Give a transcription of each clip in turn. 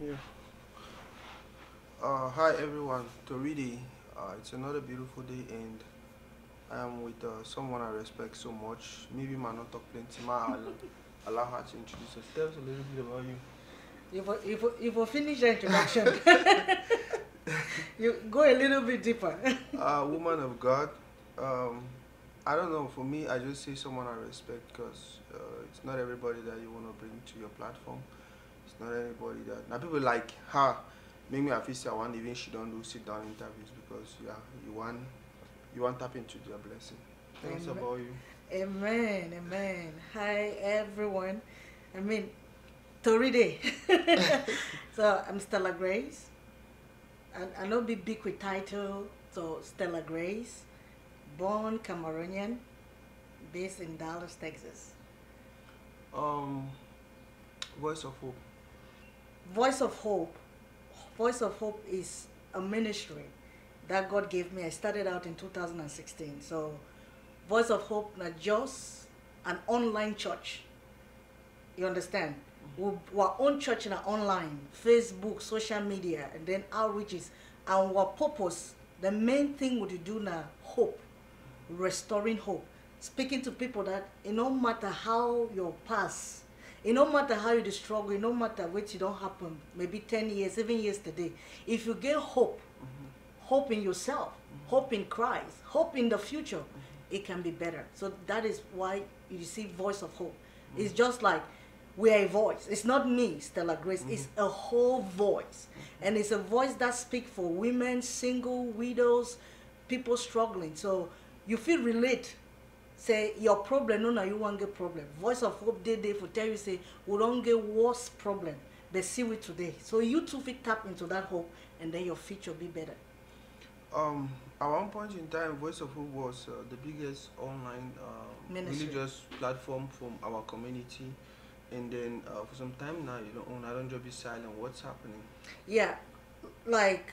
Yeah. Hi everyone. Toridi. It's another beautiful day, and I am with someone I respect so much. Maybe might not talk plenty. Allow her to introduce us. Tell us a little bit about you. If you finish the introduction, you go a little bit deeper. Woman of God. Um, I don't know. For me, I just say someone I respect because it's not everybody that you want to bring to your platform. It's not anybody that now people like her. Make me feel say I want even she don't do sit down interviews because yeah you want tap into their blessing. Tell us Amen. about you. Amen. Amen. Hi everyone. I mean, Toride. So I'm Stella Grace. I know be big with title. So Stella Grace, born Cameroonian, based in Dallas, Texas. Um, Voice of Hope. Voice of Hope. Voice of Hope is a ministry that God gave me. I started out in 2016. So Voice of Hope not just an online church. You understand? Our own church in our online, Facebook, social media, and then outreaches. And our purpose, the main thing would you do now, hope, restoring hope. Speaking to people that it no matter how your past, it no matter how you struggle, it no matter what you don't happen, maybe 10 years, even yesterday, if you get hope, hope in yourself, hope in Christ, hope in the future, it can be better. So that is why you see Voice of Hope. It's just like we are a voice. It's not me, Stella Grace. It's a whole voice. And it's a voice that speaks for women, single, widows, people struggling. So you feel relate. Say your problem, no, you won't get problem. Voice of Hope day for tell you say we don't get worse problem. But see it today. So you too fit tap into that hope and then your future be better. At one point in time, Voice of Hope was the biggest online Ministry. religious platform from our community. And then for some time now, you don't, I don't just be silent. What's happening? Yeah, like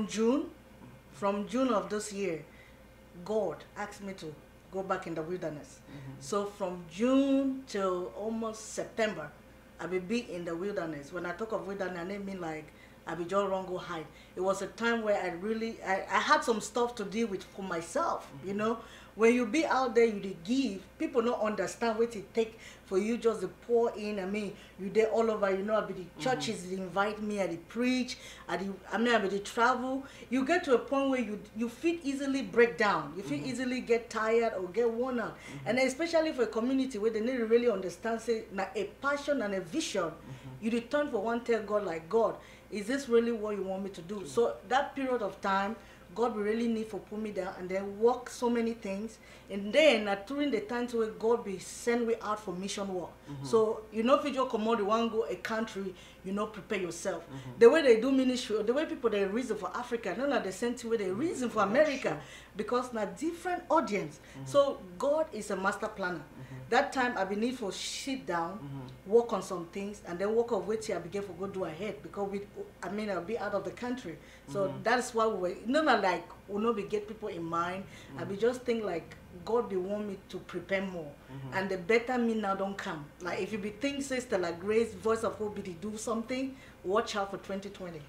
from June of this year, God asked me to go back in the wilderness. So from June till almost September, I will be in the wilderness. When I talk of wilderness, I don't mean like I be just wrong go hide. It was a time where I had some stuff to deal with for myself, you know. When you be out there, you dey give, people don't understand what it take for you just to pour in. I mean, you there all over, you know, I be the churches they invite me, I dey preach, I be the travel. You get to a point where you feel easily break down, you feel easily get tired or get worn out. And especially for a community where they need to really understand, say, now a passion and a vision, you return for one tell God like, God, is this really what you want me to do? So that period of time, God will really need for put me down and then work so many things. And then during the times where God will send me out for mission work. So you know if you just come out, you want to go a country, you know, prepare yourself. The way they do ministry, the way people they reason for Africa, not the same way they reason for America. Because now different audience. So God is a master planner. That time I be need for sit down, work on some things, and then work of which I begin for go do ahead because I'll be out of the country. So that's why we were not like we not be get people in mind. I be just think like God be want me to prepare more. And the better me now don't come. Like if you be think say Stella Grace, Voice of Hope be to do something, watch out for 2020.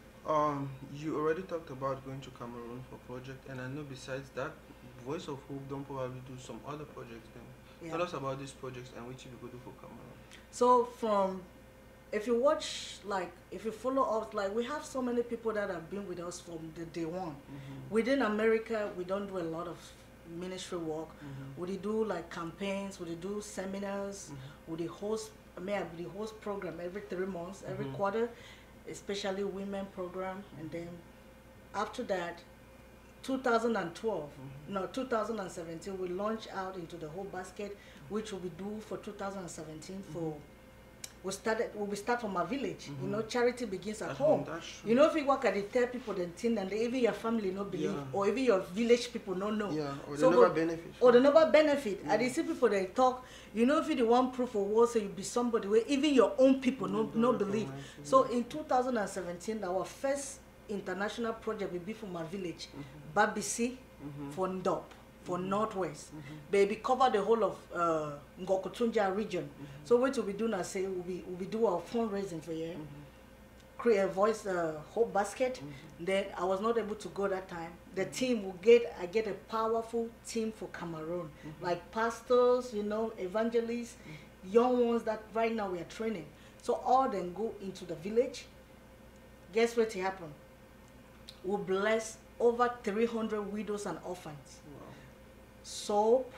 You already talked about going to Cameroon for project, and I know besides that, Voice of Hope don't probably do some other projects then. Yeah. Tell us about these projects and which you go do for Cameroon. So if you watch, like, if you follow us, like, we have so many people that have been with us from the day one. Within America, we don't do a lot of ministry work. We do, like, campaigns, we do seminars, we host, I be the host program every 3 months, every quarter, especially women program. And then after that, 2012, no, 2017, we launched out into the whole basket, which we do for 2017 for we start from our village. You know, charity begins at home. You know, if you work at the tell people the thing and even your family no believe, or even your village people no know. Yeah, or they never benefit. Or they never benefit. And they see people they talk, you know, if you the one proof of war, so you be somebody where even your own people no believe. So in 2017, our first international project will be from our village, Babisi, for Ndop, for Northwest. But we cover the whole of Ngokotunja region. So what we do now say we do our fundraising for you. voice Hope Basket. Then I was not able to go that time. The team I get a powerful team for Cameroon, like pastors, you know, evangelists, young ones that right now we are training. So all them go into the village. Guess what happened? We bless over 300 widows and orphans. Wow. Soap,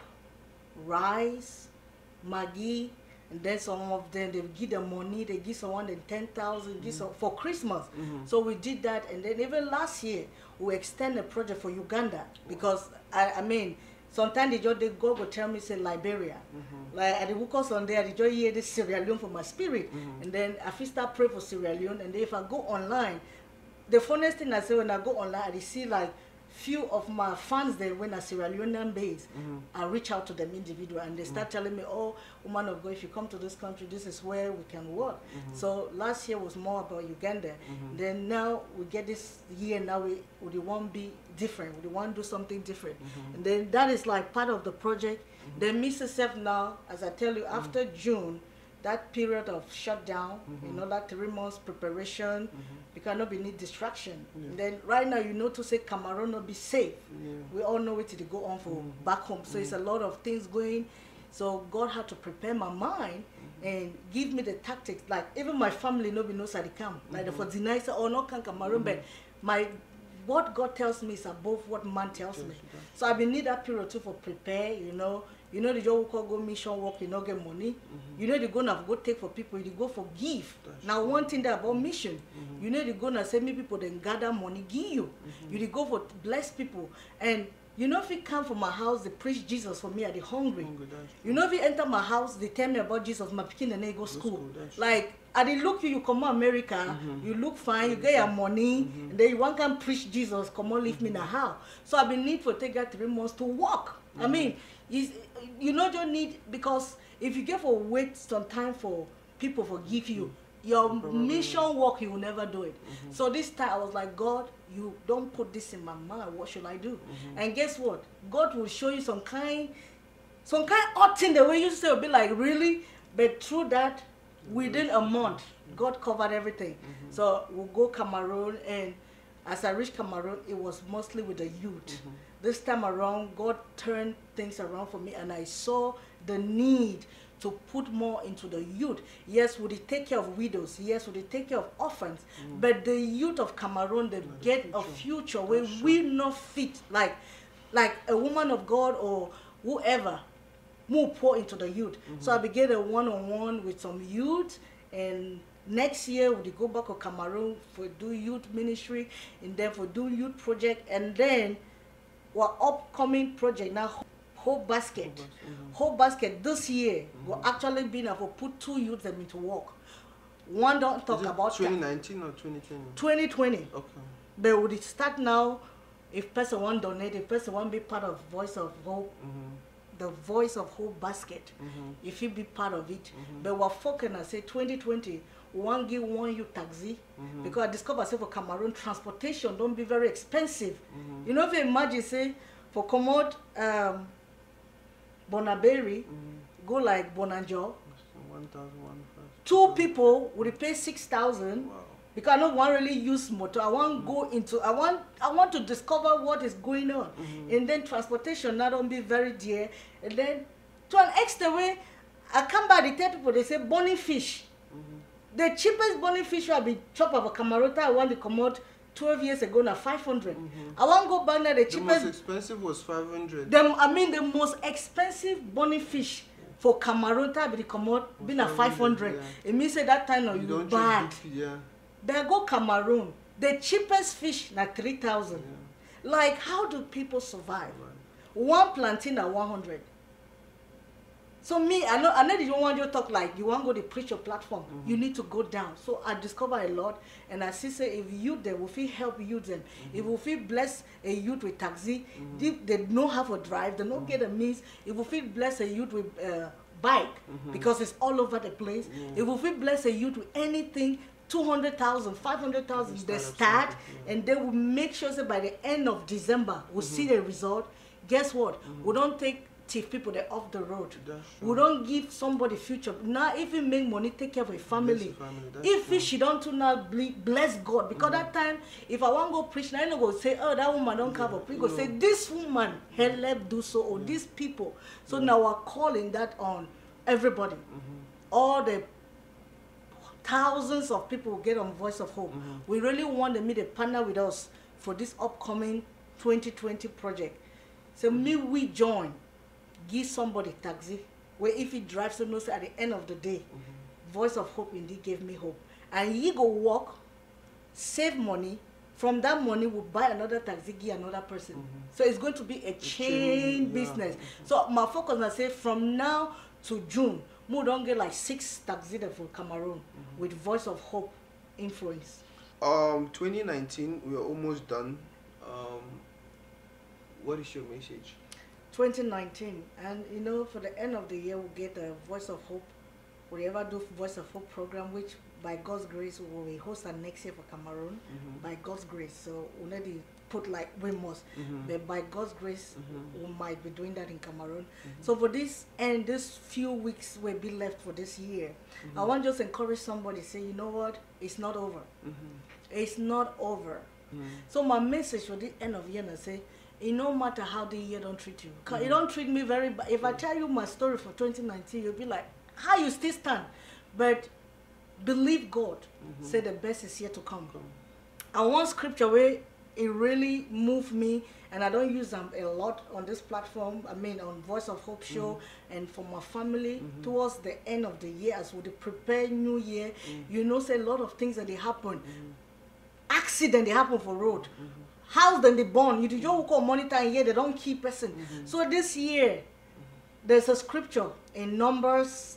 rice, Maggie, and then some of them they give them money. They give someone then 10,000 give some, for Christmas. So we did that, and then even last year we extend a project for Uganda because I mean sometimes they go tell me say Liberia, like at the workers on there they just hear this Sierra Leone for my spirit, and then I feel start pray for Sierra Leone, and then if I go online, the funniest thing I say when I go online I see like few of my fans there when I Sierra Leonean base, I reach out to them individual and they start telling me, oh, woman of God, if you come to this country, this is where we can work. So last year was more about Uganda. Then now we get this year, now we want to be different. We want to do something different. And then that is like part of the project. Then Mrs. now, as I tell you, after June, that period of shutdown, you know, that 3 months preparation, you cannot be need distraction. And then right now, you know, to say Cameroon not be safe. We all know what to go on for back home. So it's a lot of things going. So God had to prepare my mind and give me the tactics. Like even my family nobody knows how to come. Like for deny say, oh, no can Cameroon, but what God tells me is above what man tells me. So I been need that period too for prepare, you know. You know the job we go mission work, you not get money. You know the gonna go take for people, you go for give. Now one thing that about mission, you know the gonna send me people then gather money, give you. You go for bless people. And you know if you come from my house, they preach Jesus for me, I they hungry. You know if you enter my house, they tell me about Jesus, my pikin and they go school. Like I they look you come to America, you look fine, you get your money, and then you want to preach Jesus, come on, leave me in the house. So I've been need for take that 3 months to walk. I mean, you know you need, because if you get for wait some time for people forgive you, your mission work you will never do it. So this time I was like, God, you don't put this in my mind, what should I do? And guess what? God will show you some kind odd thing the way you say will be like, really? But through that, within a month, God covered everything. So we'll go Cameroon, and as I reached Cameroon, it was mostly with the youth. This time around, God turned things around for me, and I saw the need to put more into the youth. Yes, would it take care of widows? Yes, would it take care of orphans? But the youth of Cameroon, they get a future where we not fit, like a woman of God or whoever, more pour into the youth. So I began a one-on-one with some youth, and next year we go back to Cameroon for do youth ministry, and then for do youth project, and then our upcoming project now, Hope Basket. Hope Basket this year will actually be able to put 2 youth them into work. One don't talk about 2019 or 2020? 2020. Okay. But would it start now? If person want donate, if person want be part of Voice of Hope, the Voice of Hope Basket, if you be part of it. But we're focusing, I say 2020, we want to give one you taxi, because I discovered say for Cameroon transportation don't be very expensive. You know, if you imagine say for commode Bonaberry, go like Bonanjo, 2 people would pay 6,000. Wow. Because I don't want to really use motor. I want to go into, I want to discover what is going on. And then transportation not only be very dear. And then to an extent way, I come back, they tell people, they say burning fish. The cheapest burning fish will be chop of a Cameroon. I want to come out 12 years ago now 500. I want to go back now, the cheapest. The most expensive was 500. The most expensive burning fish for Cameroon be the come out been a 500. It means at that time now you bad. They go Cameroon. The cheapest fish na 3,000. Like how do people survive? One plantain at 100. So me, I know you don't want you to talk like you want to go to preach your platform. You need to go down. So I discover a lot, and I see say if youth them will feel help youth them, if we feel bless a youth with taxi, they know how to drive, they don't get a means. If we feel bless a youth with bike because it's all over the place. If we feel bless a youth with anything, 200,000, 500,000, they start, and they will make sure that by the end of December we'll see the result. Guess what? We don't take thief people that off the road. That's We true. don't give somebody future. Now, if you make money, take care of a Bless family. the family. That's If true. she don't turn out, bless God. Because that time, if I want to go preach, I don't go say, oh, that woman don't cover. We go say, this woman, help do so, or these people. So now we're calling that on everybody. All the thousands of people who get on Voice of Hope. We really want them to partner with us for this upcoming 2020 project. So me, we join, give somebody taxi, where if he drives to knows at the end of the day, Voice of Hope indeed gave me hope. And he go walk, save money. From that money, we'll buy another taxi, give another person. So it's going to be a chain business. So my focus, I say, from now to June, we don't get like 6 taxis from Cameroon with Voice of Hope influence. 2019, we are almost done. What is your message? 2019, and you know, for the end of the year, we'll get a Voice of Hope. We'll ever do Voice of Hope program, which by God's grace we will host that next year for Cameroon. By God's grace, so we'll let it put like we must, but by God's grace, we might be doing that in Cameroon. So for this and this few weeks will be left for this year, I want to just encourage somebody, say, you know what, it's not over. It's not over. So my message for the end of year, I say, it no matter how the year don't treat you. Cause it don't treat me very bad. If I tell you my story for 2019, you'll be like, how you still stand? But believe God. Say the best is yet to come. And one scripture where it really moved me, and I don't use them a lot on this platform, I mean on Voice of Hope show, and for my family, towards the end of the year, as we prepare new year, you know, say a lot of things that they happen. Accident they happen for road. House then they born. You don't go monitor and here they don't keep person. So this year, there's a scripture in Numbers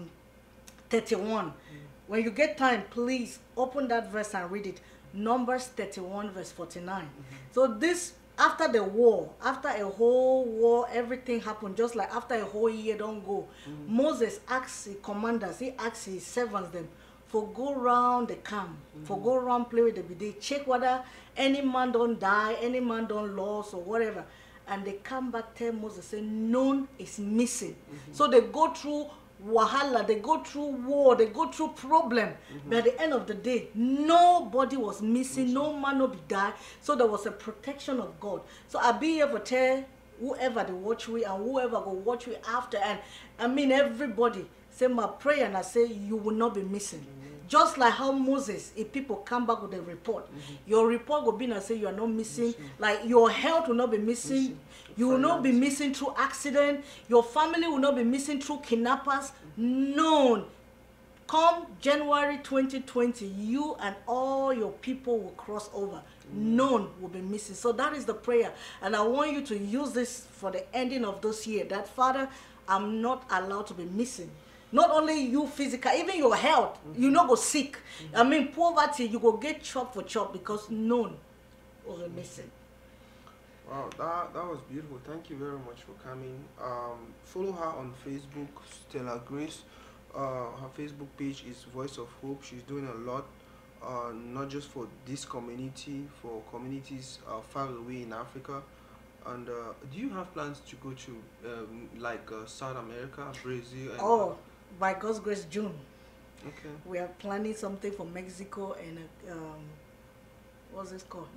31. When you get time, please open that verse and read it. Numbers 31 verse 49. So this, after the war, after a whole war, everything happened, just like after a whole year don't go. Moses asked his commanders, he asked his servants them, for go round the camp, for go round play with the bidet, check whether any man don't die, any man don't lose or whatever. And they come back, tell Moses, say none is missing. So they go through wahala, they go through war, they go through problem. But at the end of the day, nobody was missing, no man no be die. So there was a protection of God. So I be here to tell whoever they watch we and whoever go watch we after, and I mean everybody, say my prayer and I say you will not be missing. Just like how Moses, if people come back with a report, your report will be and say you are not missing. Like your health will not be missing. You will not be missing through accident. Your family will not be missing through kidnappers. None. Come January 2020, you and all your people will cross over. None will be missing. So that is the prayer. And I want you to use this for the ending of this year. That, Father, I'm not allowed to be missing. Not only you physical, even your health, you not go sick. I mean, poverty, you go get chop for chop because none will be missing. Wow, that was beautiful. Thank you very much for coming. Follow her on Facebook, Stella Grace. Her Facebook page is Voice of Hope. She's doing a lot, not just for this community, for communities far away in Africa. And do you have plans to go to South America, Brazil? And, by God's grace, June. Okay. We are planning something for Mexico and what's this called?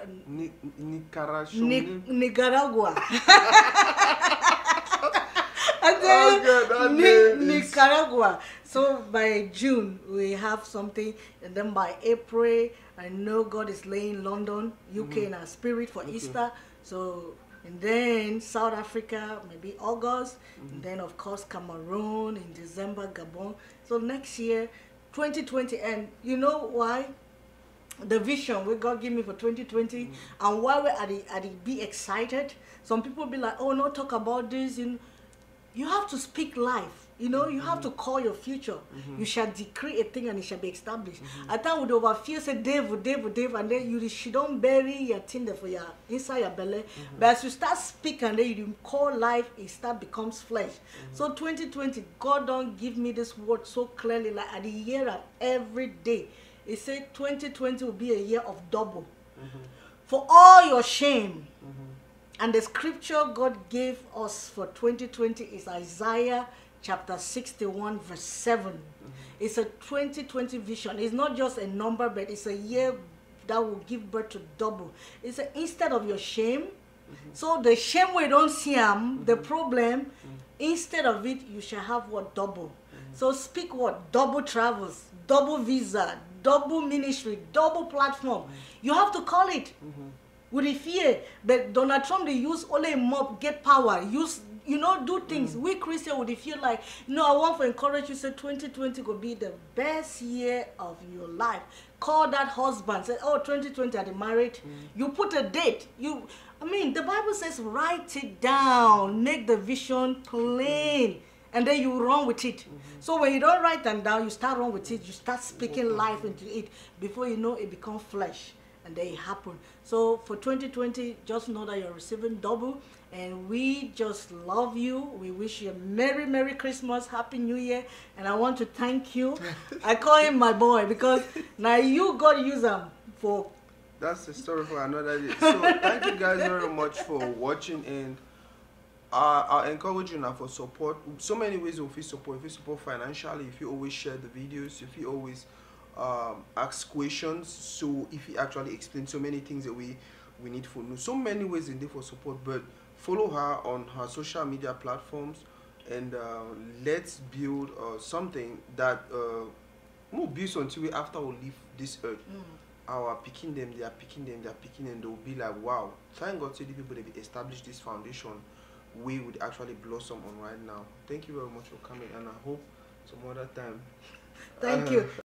Nicaragua. Nicaragua. So by June we have something, and then by April I know God is laying London, UK in our spirit for Easter. So and then South Africa, maybe August, and then of course Cameroon in December, Gabon. So next year, 2020, and you know why? The vision what God gave me for 2020, and why we are the be excited. Some people be like, oh, no, talk about this. You have to speak life. You know, you have to call your future. You shall decree a thing and it shall be established. At time with overfear, say, Dave, and then she don't bury your thing there for your inside your belly. But as you start speaking and then you call life, it start becomes flesh. So 2020, God don't give me this word so clearly, like at the year of every day. He said 2020 will be a year of double. For all your shame, And the scripture God gave us for 2020 is Isaiah chapter 61 verse 7. It's a 2020 vision. It's not just a number, but it's a year that will give birth to double. It's instead of your shame. So the shame we don't see the problem, instead of it, you shall have what? Double. So speak what? Double travels, double visa, double ministry, double platform. You have to call it with the fear. But Donald Trump, they use only a mob, get power, use, do things. We Christians would feel like, I want to encourage you, say 2020 could be the best year of your life. Call that husband, say, 2020 are they married? You put a date. The Bible says write it down, make the vision plain, and then you run with it. So when you don't write them down, you start run with it, you start speaking life into it. Before you know, it becomes flesh, and then it happens. So for 2020, just know that you're receiving double, and we just love you. We wish you a Merry, Merry Christmas, Happy New Year, and I want to thank you. I call him my boy because now you got to use him for. That's the story for another day. So thank you guys very much for watching, and I encourage you now for support. So many ways if you support. If you support financially, if you always share the videos, if you always ask questions. So if you actually explain so many things that we need to know. So many ways in there for support. But follow her on her social media platforms, and let's build something that will build until we after we leave this earth. Our picking them, they are picking them, they'll be like, wow, thank God to the people that established this foundation we would actually blossom on right now. Thank you very much for coming, and I hope some other time. Thank you.